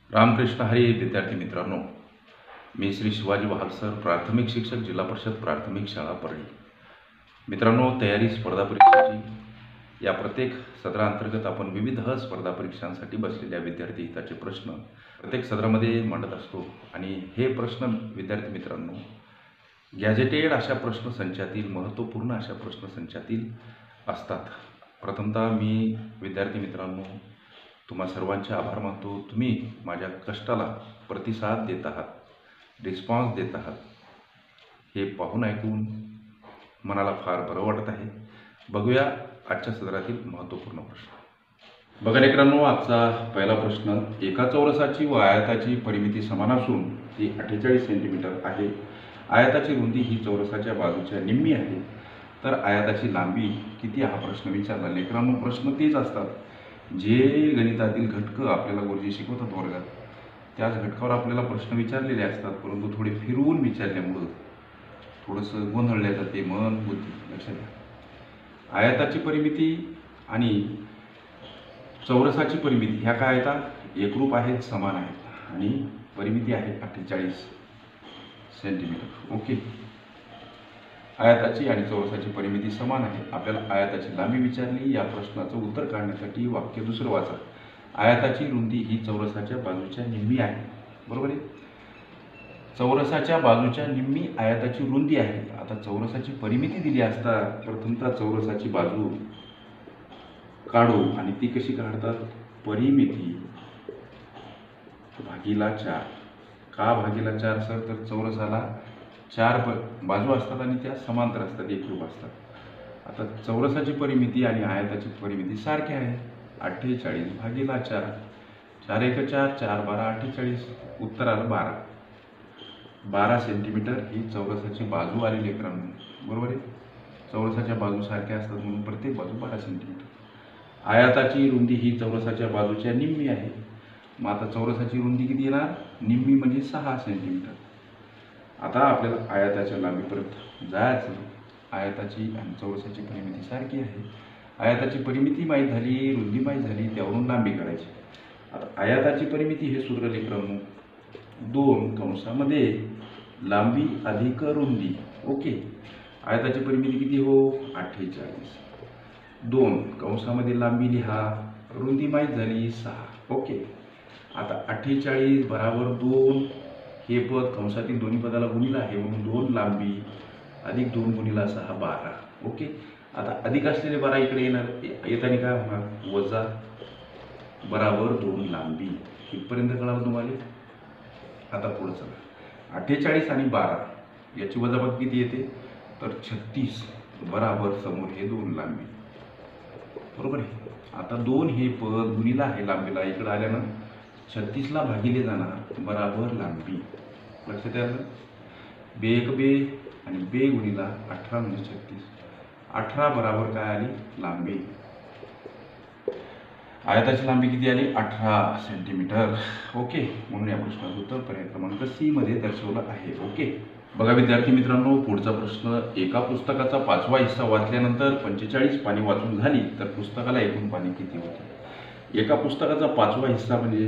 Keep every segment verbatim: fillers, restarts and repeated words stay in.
रामकृष्ण हरी. विद्यार्थी मित्रांनो, मी श्री शिवाजी वाहक सर, प्राथमिक शिक्षक, जिल्हा परिषद प्राथमिक शाळा परळी. मित्रांनो, तयारी स्पर्धा परीक्षेची या प्रत्येक सत्रांतर्गत आपण विविध स्पर्धा परीक्षांसाठी बसलेल्या विद्यार्थी हिताचे प्रश्न प्रत्येक सत्रामध्ये मांडत असतो आणि हे प्रश्न विद्यार्थी मित्रांनो गॅजेटेड अशा प्रश्नसंचातील, महत्त्वपूर्ण अशा प्रश्नसंचातील असतात. प्रथमतः मी विद्यार्थी मित्रांनो तुम्हा सर्वांचे आभार मानतो. तुम्ही माझ्या कष्टाला प्रतिसाद देत आहात, रिस्पॉन्स देत आहात. हे पाहून ऐकून मनाला फार बरं वाटत आहे. बघूया आजच्या सत्रातील महत्त्वपूर्ण प्रश्न. बघा मित्रांनो, आजचा पहिला प्रश्न. एका चौरसाची व आयताची परिमिती समान असून ती अठ्ठेचाळीस सेंटीमीटर आहे. आयताची रुंदी ही चौरसाच्या बाजूच्या निम्मी आहे, तर आयताची लांबी किती हा प्रश्न विचारला. मित्रांनो, प्रश्न तेच असतात जे गणितातील घटकं आपल्याला गुरुजी शिकवतात वर्गात, त्याच घटकावर आपल्याला प्रश्न विचारलेले असतात, परंतु थोडे फिरवून विचारल्यामुळं थोडंसं गोंधळल्या जाते मन बुद्धी. लक्षात घ्या, आयताची परिमिती आणि चौरसाची परिमिती ह्या काय आहेत, एकरूप आहेत, समान आहेत आणि परिमिती आहे अठ्ठेचाळीस सेंटीमीटर. ओके, आयताची आणि चौरसाची परिमिती समान आहे. आपल्याला आयताची लांबी विचारली. या प्रश्नाचं उत्तर काढण्यासाठी वाक्य दुसरं वाचा. आयताची रुंदी ही चौरसाच्या बाजूच्या निम्मी आहे. बरोबर आहे. चौरसाच्या बाजूच्या निम्मी आयताची रुंदी आहे. आता चौरसाची परिमिती दिली असता प्रथमतः चौरसाची बाजू काढू आणि ती कशी काढतात, परिमिती भागीला चार. का भागीला चार सर, तर चौरसाला चार बाजू असतात आणि त्या समांतर असतात, एकरूप असतात. आता चौरसाची परिमिती आणि आयताची परिमिती सारखी आहे. अठ्ठेचाळीस भागीला चार, चार एक चार, चार बारा अठ्ठेचाळीस, उत्तर आलं बारा. बारा सेंटीमीटर ही चौरसाची बाजू आली लेकरांनो. बरोबर आहे. चौरसाच्या बाजू सारख्या असतात म्हणून प्रत्येक बाजू बारा सेंटीमीटर. आयताची रुंदी ही चौरसाच्या बाजूच्या निम्मी आहे. मग आता चौरसाची रुंदी किती येणार, निम्मी म्हणजे सहा सेंटीमीटर. आता आपल्याला आयताच्या लांबीपर्यंत जायचं. आयताची आणि चौरसाची परिमिती सारखी आहे. आयताची परिमिती माहीत झाली, रुंदी माहीत झाली, त्यावरून लांबी काढायची. आता आयताची परिमिती हे सूत्र लेकरांनो, दोन कंसामध्ये लांबी अधिक रुंदी. ओके, आयताची परिमिती किती हो, अठ्ठेचाळीस. दोन कंसामध्ये लांबी लिहा, रुंदी माहीत झाली सहा. ओके, आता अठ्ठेचाळीस बराबर दोन, हे पद कंसातील दोन्ही पदाला गुणिला आहे म्हणून दोन लांबी अधिक दोन गुणिला सहा बारा. ओके, आता अधिक असलेले बारा इकडे येणार, येताना काय होणार, वजा बराबर दोन लांबी. इथपर्यंत कळालं तुम्हाला. आता पुढं चला. अठ्ठेचाळीस आणि बारा याची वजाबाकी किती येते, तर छत्तीस बराबर समोर हे दोन लांबी. बरोबर आहे. आता दोन हे पद गुणिला आहे लांबीला, इकडे आल्यानं छत्तीसला भागिले जाणार बराबर लांबी. लक्षात आलं. बे एक बे आणि बे गुणिला अठरा म्हणजे छत्तीस. अठरा बराबर काय आली, लांबी. आयताची लांबी किती आली, अठरा सेंटीमीटर. ओके, म्हणून या प्रश्नाचं उत्तर पर्याय क्रमांक सी मध्ये दर्शवलं आहे. ओके, बघा विद्यार्थी मित्रांनो, पुढचा प्रश्न. एका पुस्तकाचा पाचवा हिस्सा वाचल्यानंतर पंचेचाळीस पाने वाचून झाली तर पुस्तकाला एकूण पाने किती होते. एका पुस्तकाचा पाचवा हिस्सा म्हणजे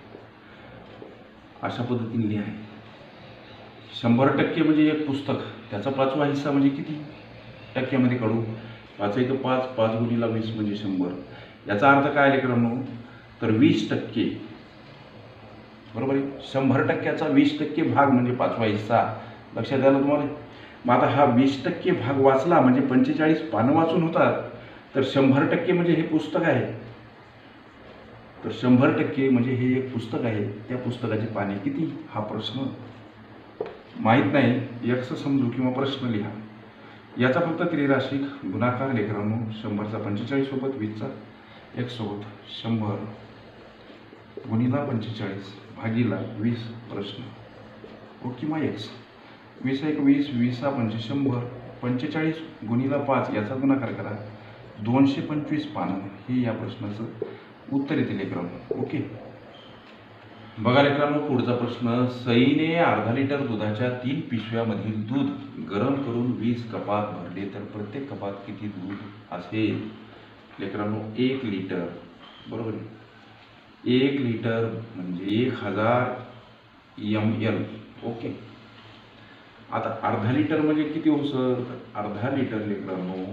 अशा पद्धतीने लिहा. शंभर टक्के म्हणजे एक पुस्तक, त्याचा पाचवा हिस्सा म्हणजे किती टक्क्यामध्ये काढू. पाच एक पाच, पाच गुणिला वीस म्हणजे शंभर. याचा अर्थ काय लेकरांनो, तर वीस टक्के. बरोबर आहे. शंभर टक्क्याचा वीस टक्के भाग म्हणजे पाचवा हिस्सा. लक्षात आलं तुम्हाला. मग आता हा वीस टक्के भाग वाचला म्हणजे पंचेचाळीस पानं वाचून होतात, तर शंभर टक्के म्हणजे हे पुस्तक आहे. तर शंभर टक्के म्हणजे हे एक पुस्तक आहे. त्या पुस्तकाची पाने किती हा प्रश्न माहीत नाही, यक्स समजू किंवा प्रश्न लिहा. याचा फक्त त्रिराशिक गुणाकार लेकरांनो. शंभरचा पंचेचाळीस सोबत, वीसचा एक सोबत, शंभर गुणिला पंचेचाळीस भागीला वीस प्रश्न. ओके, मग एक्स. वीस एक वीस, वीसा पंचे शंभर, पंचेचाळीस गुणिला पाच याचा गुणाकार करा, दोनशे पंचवीस पानं. हे या प्रश्नाचं उत्तर येते लेकरांनो. ओके, बघा लेकरांनो, पुढचा प्रश्न. सईने अर्धा लिटर दुधाच्या तीन पिशव्यामधील दूध गरम करून वीस कपात भरले तर प्रत्येक कपात किती दूध असेल. लेकरांनो, एक लिटर. बरोबर आहे. एक लिटर म्हणजे एक हजार एम एल. ओके. आता अर्धा लिटर म्हणजे किती हो सर? अर्धा लिटर लेकरांनो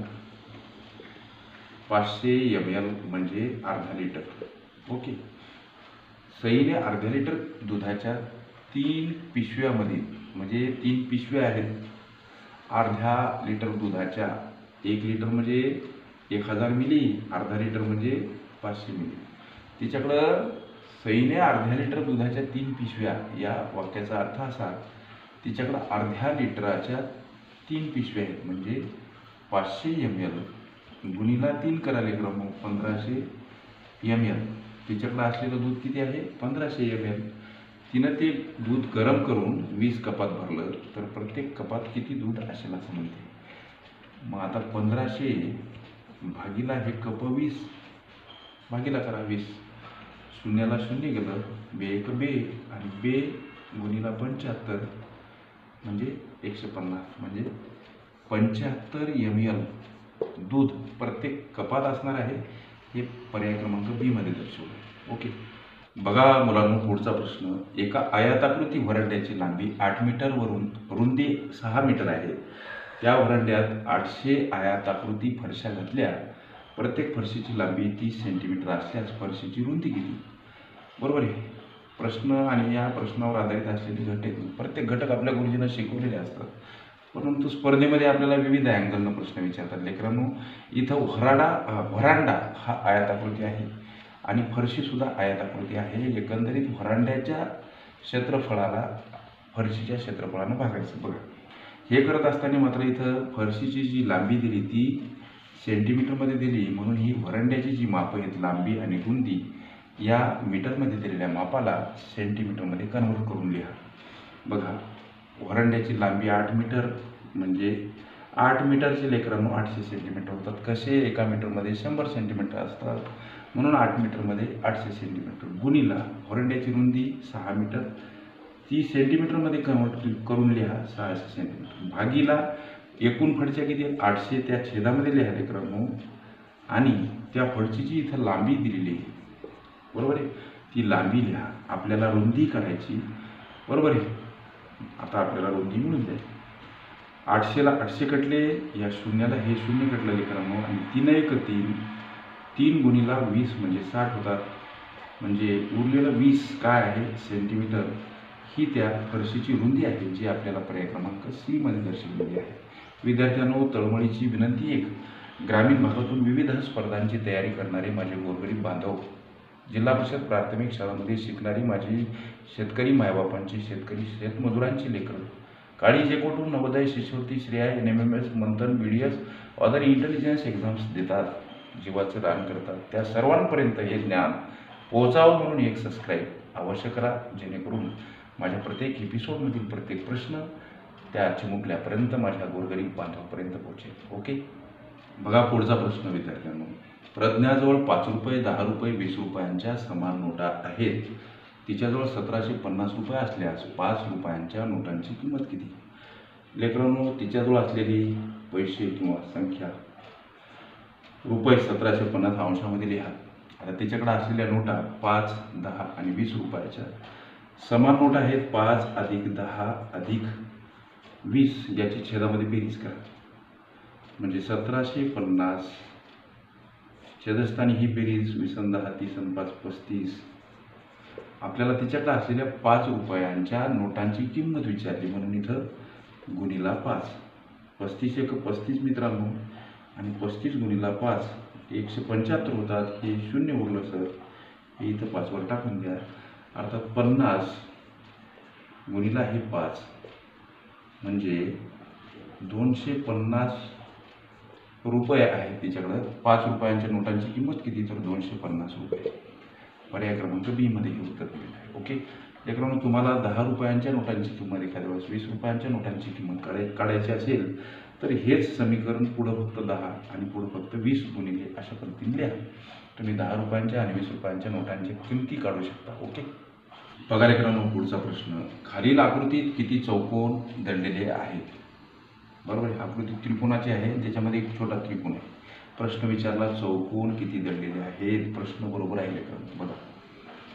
पाचशे एम एल म्हणजे अर्धा लिटर. ओके. सईने अर्धा लिटर दुधाच्या तीन पिशव्यामध्ये म्हणजे तीन पिशव्या आहेत अर्ध्या लिटर दुधाच्या. एक लिटर म्हणजे एक हजार मिली, अर्धा लिटर म्हणजे पाचशे मिली. तिच्याकडं सईने अर्ध्या लिटर दुधाच्या तीन पिशव्या, या वाक्याचा अर्थ असा, तिच्याकडं अर्ध्या लिटराच्या तीन पिशव्या आहेत म्हणजे पाचशे एम एल गुणीला तीन करा लेकरांनो, पंधराशे एम एल. तिच्याकडं असलेलं दूध किती आहे? पंधराशे एम एल. तिनं ते दूध गरम करून वीस कपात भरलं तर प्रत्येक कपात किती दूध असेल असं म्हणते. मग आता पंधराशे भागीला हे कप वीस भागीला करा वीस. शून्याला शून्य गेलं, बे एक बे आणि बे गुणीला पंच्याहत्तर म्हणजे एकशे पन्नास म्हणजे पंच्याहत्तर एम एल दूध प्रत्येक कपात असणार आहे. हे पर्याय क्रमांक बी मध्ये दर्शवलं. ओके. बघा मुलांनो, पुढचा प्रश्न. एका आयताकृती व्हरांड्याची लांबी आठ मीटर वरून रुंदी सहा मीटर आहे. त्या व्हरांड्यात आठशे आयताकृती फरशा घातल्या. प्रत्येक फरशीची लांबी तीस सेंटीमीटर असल्यास फरशीची रुंदी किती? बरोबर आहे. प्रश्न आणि या प्रश्नावर आधारित असलेले घटक, प्रत्येक घटक आपल्या गुरुजींना शिकवलेले असतात, परंतु स्पर्धेमध्ये आपल्याला विविध अँगलनं प्रश्न विचारतात. लेकरांनो, इथं व्हराडा व्हरांडा हा आयताकृती आहे आणि फरशीसुद्धा आयताकृती आहे. एकंदरीत व्हरांड्याच्या क्षेत्रफळाला फरशीच्या क्षेत्रफळानं भागायचं. बघा, हे करत असताना मात्र इथं फरशीची जी लांबी दिली ती सेंटीमीटरमध्ये दिली, म्हणून ही व्हरांड्याची जी मापं आहेत लांबी आणि रुंदी या मीटरमध्ये दिलेल्या मापाला सेंटीमीटरमध्ये कन्व्हर्ट करून लिहा. बघा, व्हरांड्याची लांबी आठ मीटर म्हणजे आठ मीटरचे लेकरांनो आठशे सेंटीमीटर होतात. कसे? एका मीटरमध्ये शंभर सेंटीमीटर असतात, म्हणून आठ मीटरमध्ये आठशे सेंटीमीटर गुणीला व्हरांड्याची रुंदी सहा मीटर, ती सेंटीमीटरमध्ये कन्वर्ट करून लिहा सहाशे सेंटीमीटर, भागीला एकूण फडच्या किती आहेत? आठशे. त्या छेदामध्ये लिहा लेकरांनो आणि त्या फडचीची इथं लांबी दिलेली आहे. बरोबर आहे. ती लांबी लिहा. आपल्याला रुंदी काढायची. बरोबर आहे. आता आपल्याला रुंदी मिळून जाईल. आठशेला आठशे कटले, या शून्याला हे शून्य कटलं लेकरांनो आणि तीन एक तीन, तीन गुणीला वीस म्हणजे साठ होतात. म्हणजे उरलेलं वीस काय आहे? सेंटीमीटर. ही त्या फरशीची रुंदी आहे जी आपल्याला पर्याय क्रमांक सी मध्ये दर्शवलेली आहे. विद्यार्थ्यांनो, तळमळीची विनंती एक. ग्रामीण भागातून विविध स्पर्धांची तयारी करणारे माझे गोरगरीब बांधव, जिल्हा परिषद प्राथमिक शाळांमध्ये शिकणारी माझी शेतकरी मायबापांची, शेतकरी शेतमजुरांची लेकरं, काळी जे कोठून नवोदय, शिष्यवृत्ती, Shreya, N M M S, Manthan, B D S, other intelligence exams देतात, जीवाचं दान करतात, त्या सर्वांपर्यंत हे ज्ञान पोहोचावं म्हणून एक सबस्क्राईब अवश्य करा, जेणेकरून माझ्या प्रत्येक एपिसोडमधील प्रत्येक प्रश्न त्या चिमुकल्यापर्यंत माझ्या गोरगरीब बांधवापर्यंत पोहोचेल. ओके. बघा पुढचा प्रश्न विद्यार्थ्यांनो. प्रज्ञाजवळ पाच रुपये, दहा रुपये, वीस रुपयांच्या समान नोटा आहेत. तिच्याजवळ सतराशे पन्नास रुपये असल्यास पाच रुपयांच्या नोटांची किंमत किती? लेकरांनो, तिच्याजवळ असलेली पैसे किंवा संख्या रुपये सतराशे पन्नास अंशामध्ये लिहा. आता तिच्याकडे असलेल्या नोटा पाच, दहा आणि वीस रुपयाच्या समान नोटा आहेत. पाच अधिक दहा अधिक वीस याची छेदामध्ये बेरीज करा म्हणजे सतराशे पन्नास छेदस्थानी ही बेरीज वीस आणि दहा तीस आणि पाच पस्तीस. आपल्याला तिच्याकडे असलेल्या पाच रुपयांच्या नोटांची किंमत विचारली म्हणून इथं गुणीला पाच. पस्तीस एक पस्तीस मित्रांनो आणि पस्तीस गुणीला पाच एकशे पंच्याहत्तर होतात. हे शून्य उरलं सर, हे इथं पाचवर टाकून द्या. अर्थात पन्नास गुणीला हे पाच म्हणजे दोनशे पन्नास रुपये आहे. तिच्याकडं पाच रुपयांच्या नोटांची किंमत किती? तर दोनशे पन्नास रुपये. पर्याय क्रमांक बी मध्ये हे उत्तर दिलेलं आहे. ओके. लेकरांनो, तुम्हाला दहा रुपयांच्या नोटांची किंमत एखाद्या वेळेस वीस रुपयांच्या नोटांची किंमत काढाय काढायची असेल तर हेच समीकरण पुढं फक्त दहा आणि पुढं फक्त वीस गुणिले अशा पद्धतीने लिहा. तुम्ही दहा रुपयांच्या आणि वीस रुपयांच्या नोटांची किमती काढू शकता. ओके. बघा लेकरांनो, पुढचा प्रश्न. खालील आकृतीत किती चौकोन दडलेले आहेत? बरोबर आहे. आकृती त्रिकोणाची आहे, त्याच्यामध्ये एक छोटा त्रिकोण आहे. प्रश्न विचारला चौकोन किती दडलेले आहेत. प्रश्न बरोबर आहे लेकरांनो. बघा,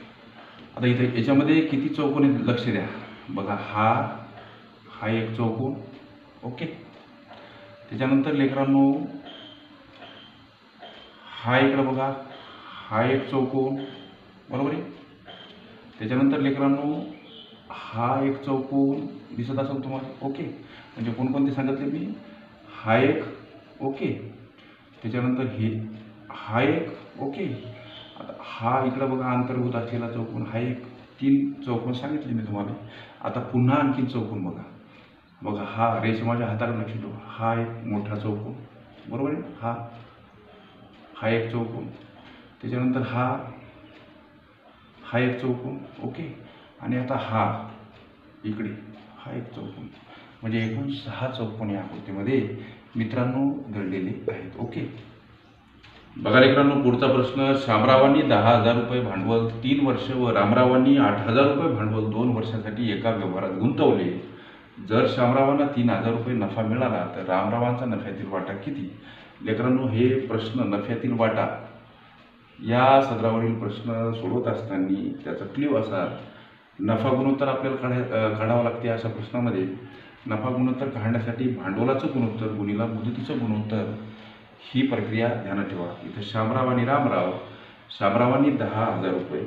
आता इथे याच्यामध्ये किती चौकोन आहेत लक्ष द्या. बघा हा हा एक चौकोन. ओके. त्याच्यानंतर लेकरांनो हा इकडं बघा हा एक चौकोन. बरोबर आहे. त्याच्यानंतर लेकरांनो हा एक चौकोन दिसत असेल तुम्हाला. ओके. म्हणजे कोणकोणते सांगितले मी. हा एक. ओके. त्याच्यानंतर हे हा एक. ओके. आता हा इकडं बघा अंतर्भूत असलेला चौकोन हा एक. तीन चौकोन सांगितले मी तुम्हाला. आता पुन्हा आणखीन चौकोन बघा. बघा हा रेषा माझ्या हाताकडे लक्ष ठेवा. हा एक मोठा चौकोन. बरोबर आहे. हा हा एक चौकोन. त्याच्यानंतर हा हा एक चौकोन. ओके. आणि आता हा इकडे हा एक चौकोन. म्हणजे एकूण सहा चौकोन या आकृतीमध्ये मित्रांनो दडलेले आहेत. ओके. बघा लेकरांनो पुढचा प्रश्न. शामरावांनी दहा हजार रुपये भांडवल तीन वर्ष व रामरावांनी आठ हजार रुपये भांडवल दोन वर्षासाठी एका व्यवहारात गुंतवले. जर शामरावांना तीन हजार रुपये नफा मिळाला तर रामरावांचा नफ्यातील वाटा किती. लेकरांनो हे प्रश्न नफ्यातील वाटा या सदरावरील प्रश्न सोडवत असताना त्याचा क्ल्यू असा नफा गुणोत्तर आपल्याला काढा काढावं लागते. अशा प्रश्नामध्ये नफा गुणोत्तर काढण्यासाठी भांडवलाचं गुणोत्तर गुणिला मुदतीचं गुणोत्तर ही प्रक्रिया ध्यानात ठेवा. इथं शामराव आणि रामराव. शामरावांनी दहा हजार रुपये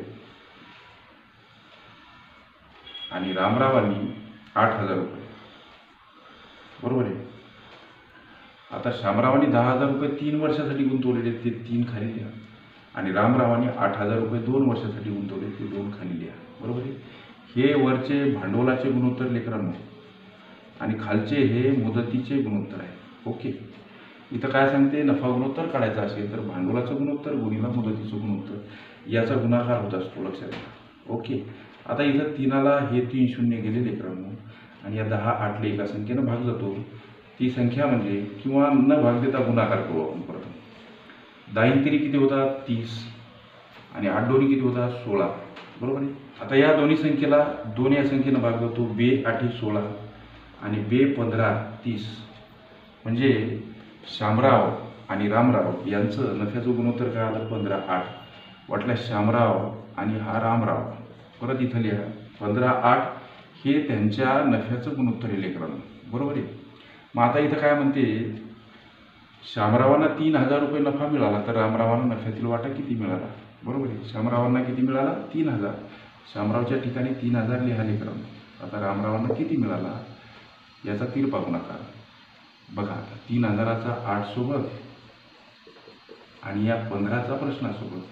आणि रामरावांनी आठ हजार रुपये. बरोबर आहे. आता शामरावांनी दहा हजार रुपये तीन वर्षासाठी गुंतवलेले ते तीन खाली लिहा आणि रामरावांनी आठ हजार रुपये दोन वर्षासाठी गुंतवले ते दोन खाली लिहा. बरोबर आहे. हे वरचे भांडवलाचे गुणोत्तर लेकरांनो आणि खालचे हे मुदतीचे गुणोत्तर आहे. ओके. इथं काय सांगते नफा गुणोत्तर काढायचा असेल तर भांडवलाचं गुणोत्तर गुणिला मुदतीचं गुणोत्तर याचा गुणाकार होत असतो. लक्षात घ्या. ओके. आता इथं तीनाला हे तीन शून्य गेले लेकरांनो आणि या दहा आठले एका संख्येनं भाग जातो. ती संख्या म्हणजे किंवा न भाग देता गुणाकार करू आपण प्रथम. दाईन तिरी किती होतात तीस आणि आठ दोन्ही किती होतात सोळा. बरोबर आहे. आता या दोन्ही संख्येला दोन या संख्येनं भाग जातो. बे आठी सोळा आणि बे पंधरा तीस. म्हणजे शामराव आणि रामराव यांचं नफ्याचं गुणोत्तर काय आलं पंधरा आठ. वाटल्यास शामराव आणि हा रामराव परत इथं लिहा पंधरा आठ हे त्यांच्या नफ्याचं गुणोत्तर आहे लेकरांनो. बरोबर आहे. मग आता इथं काय म्हणते शामरावांना तीन हजार रुपये नफा मिळाला तर रामरावांना नफ्यातील वाटा किती मिळाला. बरोबर आहे. शामरावांना किती मिळाला तीन हजार. शामरावच्या ठिकाणी तीन हजार लिहा लेकरांनो. आता रामरावांना किती मिळाला याचा तिरपा गुणाकार. बघा आता तीन हजाराचा आठ सोबत आणि या पंधराचा प्रश्नासोबत.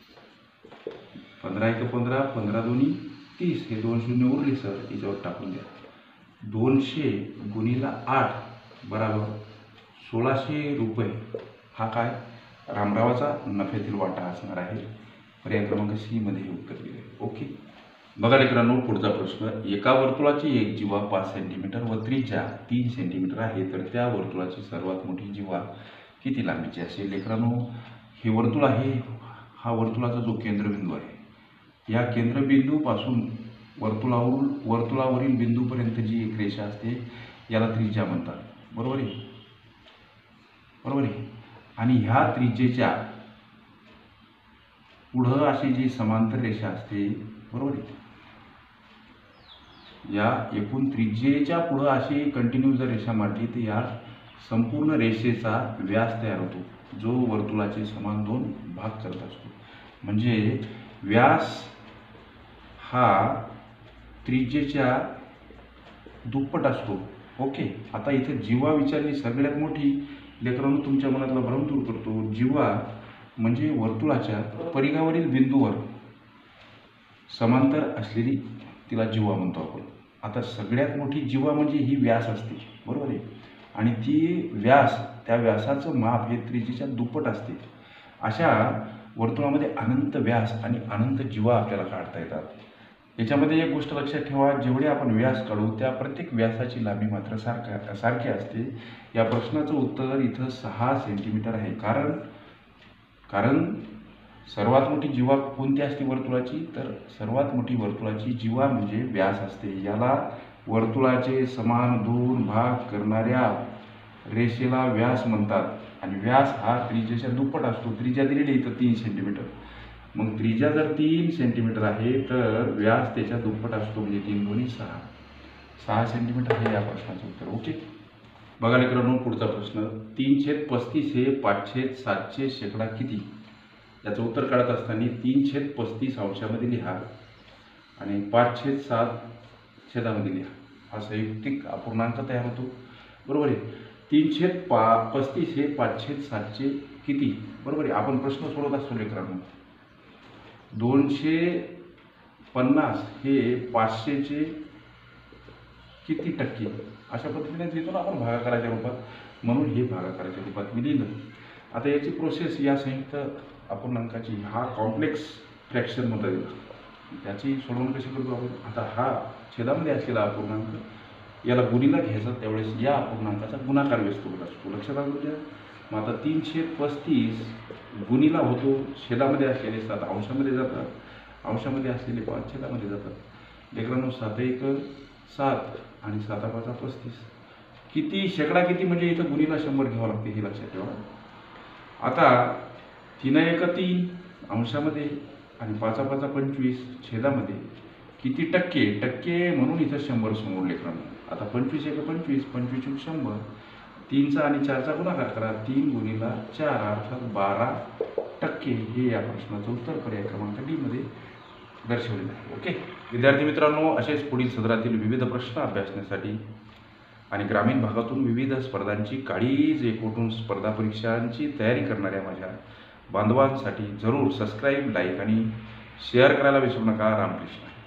पंधरा एक पंधरा पंधरा दोन्ही तीस हे दोन शून्य उरले सर याच्यावर टाकून द्या. दोनशे गुणिला आठ बराबर सोळाशे रुपये हा काय रामरावाचा नफ्यातील वाटा असणार आहे. पर्याय क्रमांक सी मध्ये हे उत्तर दिले. ओके. बघा लेकरांनो पुढचा प्रश्न. एका वर्तुळाची एक जीवा पाच सेंटीमीटर व त्रिज्या तीन सेंटीमीटर आहे तर त्या वर्तुळाची सर्वात मोठी जीवा किती लांबीची असेल. लेकरांनो हे वर्तुळ आहे. हा वर्तुळाचा जो केंद्रबिंदू आहे या केंद्रबिंदूपासून वर्तुळावरून वर्तुळावरील बिंदूपर्यंत जी एक रेषा असते याला त्रिज्या म्हणतात. बरोबर आहे. बरोबर आहे. आणि ह्या त्रिज्येच्या पुढं अशी जी समांतर रेषा असते. बरोबर आहे. या एकूण त्रिज्येच्या पुढं अशी कंटिन्यू जर रेषा मारली तर या संपूर्ण रेषेचा व्यास तयार होतो जो वर्तुळाचे समान दोन भाग करत असतो. म्हणजे व्यास हा त्रिज्येच्या दुप्पट असतो. ओके. आता इथे जीवा विचारली सगळ्यात मोठी लेकरांनो तुमच्या मनातला भ्रम दूर करतो. जीवा म्हणजे वर्तुळाच्या परिघावरील बिंदूवर समांतर असलेली तिला जीवा म्हणतो आपण. आता सगळ्यात मोठी जीवा म्हणजे ही व्यास असते. बरोबर आहे. आणि ती व्यास त्या व्यासाचं माप हे त्रिज्येच्या दुप्पट असते. अशा वर्तुळामध्ये अनंत व्यास आणि अनंत जीवा आपल्याला काढता येतात. याच्यामध्ये एक गोष्ट लक्षात ठेवा जेवढे आपण व्यास काढू त्या प्रत्येक व्यासाची लांबी मात्र सारखा सारखी असते. या प्रश्नाचं उत्तर इथं सहा सेंटीमीटर आहे. कारण कारण सर्वात मोठी जीवा कोणती असते वर्तुळाची तर सर्वात मोठी वर्तुळाची जीवा म्हणजे व्यास असते. याला वर्तुळाचे समान दोन भाग करणाऱ्या रेषेला व्यास म्हणतात. आणि व्यास हा त्रिज्येच्या दुप्पट असतो. त्रिज्या दिलेली इथं तीन सेंटीमीटर मग त्रिज्या जर तीन सेंटीमीटर आहे तर व्यास त्याच्या दुप्पट असतो, म्हणजे तीन दोन्ही सहा सहा सेंटीमीटर हे या प्रश्नाचं उत्तर. ओके. बघा मित्रांनो, पुढचा प्रश्न. तीन छेद पस्तीस हे पाच छेद सातशे शेकडा किती? याचं उत्तर काढत असताना तीन छेद पस्तीस अंशामध्ये लिहा आणि पाच छेद सात छेदामध्ये लिहा. हा संयुक्तिक अपूर्णांक तयार होतो. बरोबर आहे. तीन छेद पा पस्तीस हे पाच छेद सातशे किती? बरोबर आहे. आपण प्रश्न सोडवत असतो मित्रांनो. दोनशे पन्नास हे पाचशेचे किती टक्के? अशा पद्धतीने लिहितो ना आपण भागाकाराच्या रूपात, म्हणून हे भागाकाराच्या रूपात मी लिहिलं. आता याची प्रोसेस या संयुक्त अपूर्णांकाची, हा कॉम्प्लेक्स फ्रॅक्शन म्हणता येईल, त्याची सोडवणूक कशी करतो आपण? आता हा छेदामध्ये असलेला अपूर्णांक याला गुणीला घ्यायचा, त्यावेळेस या अपूर्णांकाचा गुणाकार व्यस्तोगत असतो. लक्षात आलं तुझ्या? मग आता तीनशे पस्तीस गुणीला होतो, छेदामध्ये असलेले सात अंशामध्ये जातात, अंशामध्ये असलेले पाच छेदामध्ये जातात. लेकरांनो, सात एक सात आणि साता पाचा पस्तीस. किती शेकडा किती? म्हणजे इथं गुणीला शंभर घ्यावं लागते, हे लक्षात ठेवा. आता तीन एक तीन अंशामध्ये आणि पाचा पाचा पंचवीस छेदामध्ये किती टक्के? टक्के म्हणून इथं शंभर समोर लेकरांनो. आता पंचवीस एक पंचवीस, पंचवीस एक शंभर, तीनचा आणि चारचा गुणाकार करा, तीन गुणीला चार अर्थात बारा टक्के. हे या प्रश्नाचं उत्तर पर्याय क्रमांक डी मध्ये दर्शवलेलं आहे. ओके विद्यार्थी मित्रांनो, असेच पुढील सदरातील विविध प्रश्न अभ्यासण्यासाठी आणि ग्रामीण भागातून विविध स्पर्धांची काळीज एकवटून स्पर्धा परीक्षांची तयारी करणाऱ्या माझ्या बांधवांसाठी जरूर सबस्क्राईब, लाईक आणि शेअर करायला विसरू नका. रामकृष्ण.